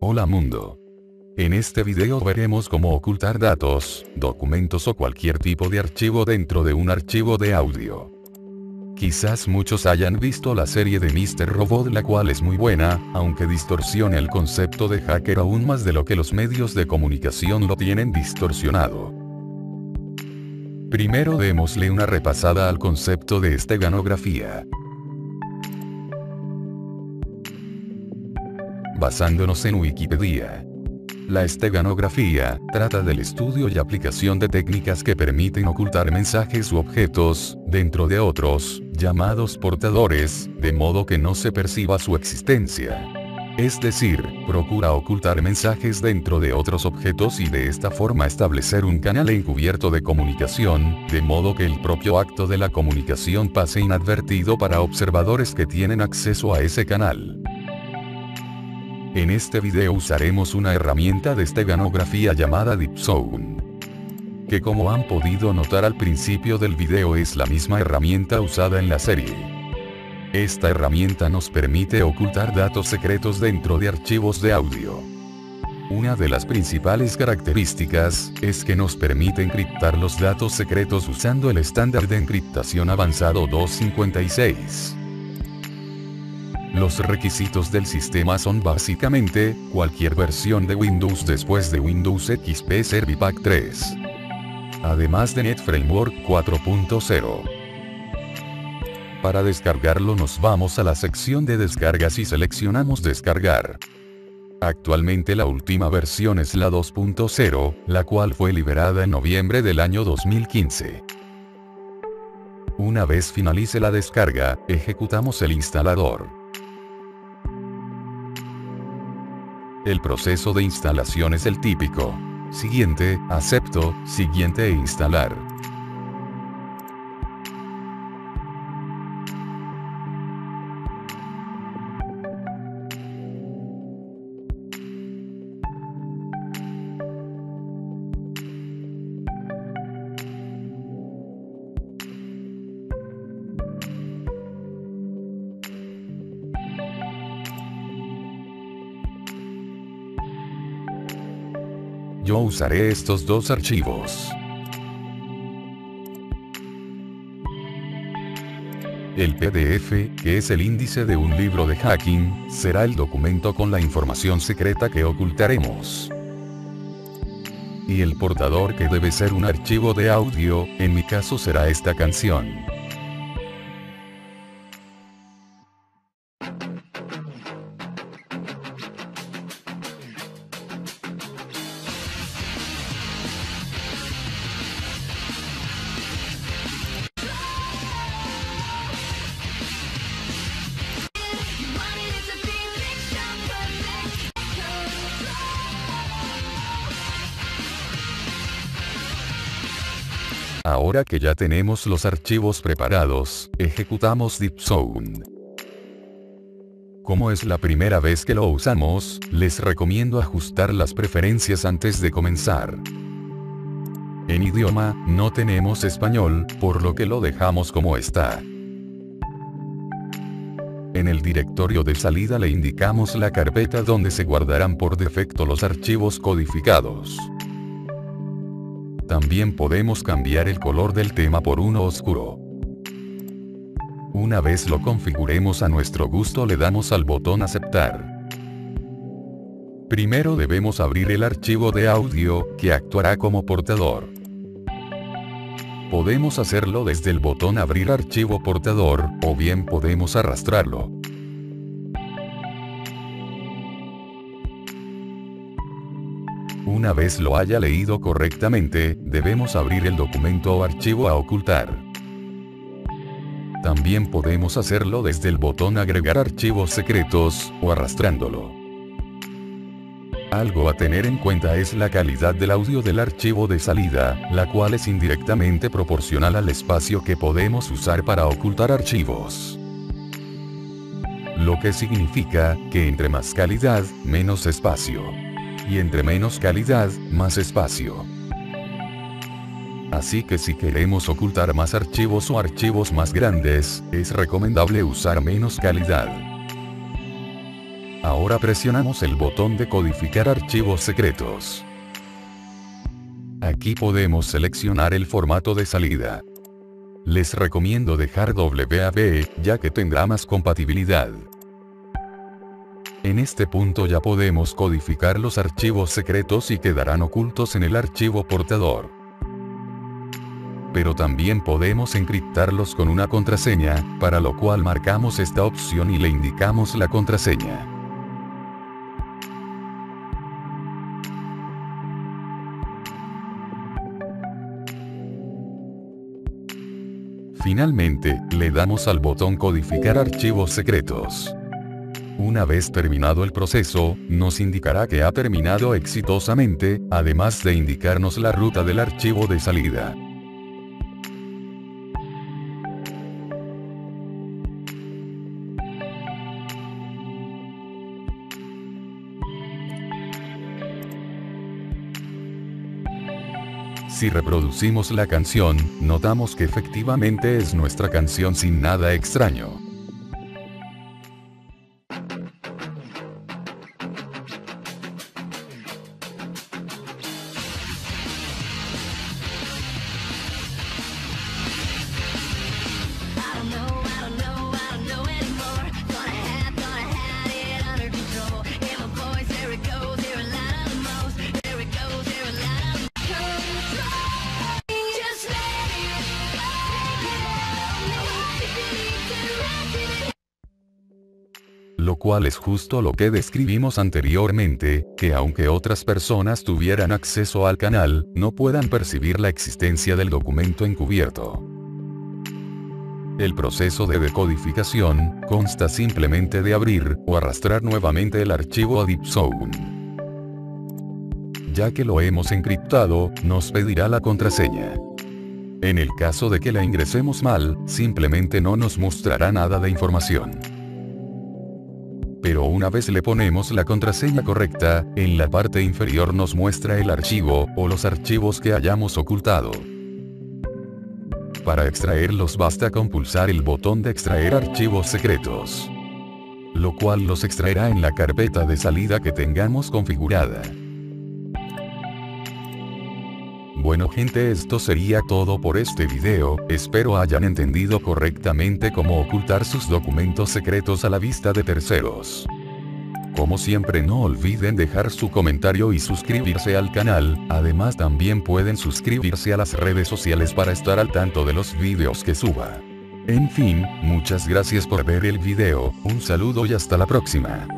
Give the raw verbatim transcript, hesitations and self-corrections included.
Hola mundo. En este video veremos cómo ocultar datos, documentos o cualquier tipo de archivo dentro de un archivo de audio. Quizás muchos hayan visto la serie de míster Robot, la cual es muy buena, aunque distorsiona el concepto de hacker aún más de lo que los medios de comunicación lo tienen distorsionado. Primero démosle una repasada al concepto de esteganografía. Basándonos en Wikipedia. La esteganografía trata del estudio y aplicación de técnicas que permiten ocultar mensajes u objetos dentro de otros, llamados portadores, de modo que no se perciba su existencia. Es decir, procura ocultar mensajes dentro de otros objetos y de esta forma establecer un canal encubierto de comunicación, de modo que el propio acto de la comunicación pase inadvertido para observadores que tienen acceso a ese canal. En este video usaremos una herramienta de esteganografía llamada DeepZone, que como han podido notar al principio del video es la misma herramienta usada en la serie. Esta herramienta nos permite ocultar datos secretos dentro de archivos de audio. Una de las principales características es que nos permite encriptar los datos secretos usando el estándar de encriptación avanzado doscientos cincuenta y seis. Los requisitos del sistema son básicamente, cualquier versión de Windows después de Windows X P Servipack tres. Además de NetFramework cuatro punto cero. Para descargarlo nos vamos a la sección de descargas y seleccionamos descargar. Actualmente la última versión es la dos punto cero, la cual fue liberada en noviembre del año dos mil quince. Una vez finalice la descarga, ejecutamos el instalador. El proceso de instalación es el típico. Siguiente, acepto, siguiente e instalar. Yo usaré estos dos archivos. El P D F, que es el índice de un libro de hacking, será el documento con la información secreta que ocultaremos. Y el portador, que debe ser un archivo de audio, en mi caso será esta canción. Ahora que ya tenemos los archivos preparados, ejecutamos DeepZone. Como es la primera vez que lo usamos, les recomiendo ajustar las preferencias antes de comenzar. En idioma, no tenemos español, por lo que lo dejamos como está. En el directorio de salida le indicamos la carpeta donde se guardarán por defecto los archivos codificados. También podemos cambiar el color del tema por uno oscuro. Una vez lo configuremos a nuestro gusto le damos al botón aceptar. Primero debemos abrir el archivo de audio, que actuará como portador. Podemos hacerlo desde el botón abrir archivo portador, o bien podemos arrastrarlo. Una vez lo haya leído correctamente, debemos abrir el documento o archivo a ocultar. También podemos hacerlo desde el botón agregar archivos secretos, o arrastrándolo. Algo a tener en cuenta es la calidad del audio del archivo de salida, la cual es indirectamente proporcional al espacio que podemos usar para ocultar archivos. Lo que significa que entre más calidad, menos espacio. Y entre menos calidad, más espacio. Así que si queremos ocultar más archivos o archivos más grandes, es recomendable usar menos calidad. Ahora presionamos el botón de codificar archivos secretos. Aquí podemos seleccionar el formato de salida. Les recomiendo dejar WAV, ya que tendrá más compatibilidad. En este punto ya podemos codificar los archivos secretos y quedarán ocultos en el archivo portador. Pero también podemos encriptarlos con una contraseña, para lo cual marcamos esta opción y le indicamos la contraseña. Finalmente, le damos al botón codificar archivos secretos. Una vez terminado el proceso, nos indicará que ha terminado exitosamente, además de indicarnos la ruta del archivo de salida. Si reproducimos la canción, notamos que efectivamente es nuestra canción sin nada extraño. Lo cual es justo lo que describimos anteriormente, que aunque otras personas tuvieran acceso al canal, no puedan percibir la existencia del documento encubierto. El proceso de decodificación consta simplemente de abrir o arrastrar nuevamente el archivo a Deep Zone. Ya que lo hemos encriptado, nos pedirá la contraseña. En el caso de que la ingresemos mal, simplemente no nos mostrará nada de información. Pero una vez le ponemos la contraseña correcta, en la parte inferior nos muestra el archivo, o los archivos que hayamos ocultado. Para extraerlos basta con pulsar el botón de extraer archivos secretos, lo cual los extraerá en la carpeta de salida que tengamos configurada. Bueno gente, esto sería todo por este video, espero hayan entendido correctamente cómo ocultar sus documentos secretos a la vista de terceros. Como siempre no olviden dejar su comentario y suscribirse al canal, además también pueden suscribirse a las redes sociales para estar al tanto de los videos que suba. En fin, muchas gracias por ver el video, un saludo y hasta la próxima.